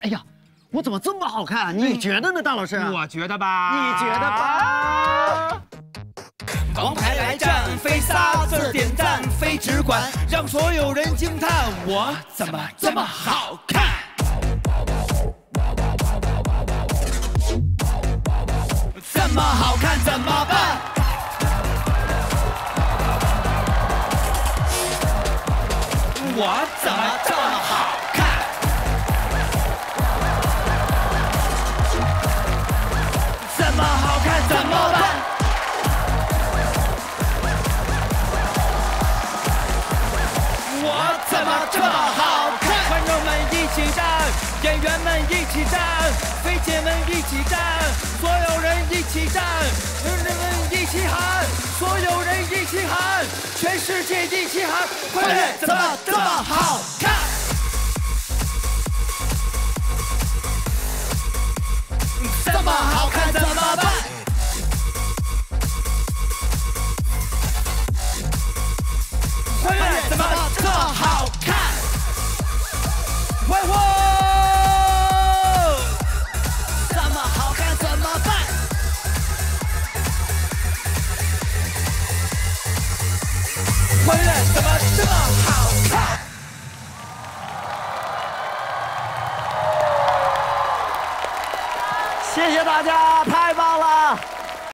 哎呀，我怎么这么好看？你觉得呢，大老师？ 我觉得吧。 你觉得吧？ 王牌来战，非仨字点赞，非只管让所有人惊叹，我怎么这么好看？这么好看怎么办？我怎么这么好看？这么好看怎么办？我怎么这么好看？观众们一起站，演员们一起站，菲姐们一起站，所有人一起站，人们一起喊，所有人一起喊，全世界一起喊，快乐怎么这么好看？这么好看怎么办？快乐怎么这么好看？喂喂！这么好看怎么办？快乐怎么这么好看？ 谢谢大家，太棒了！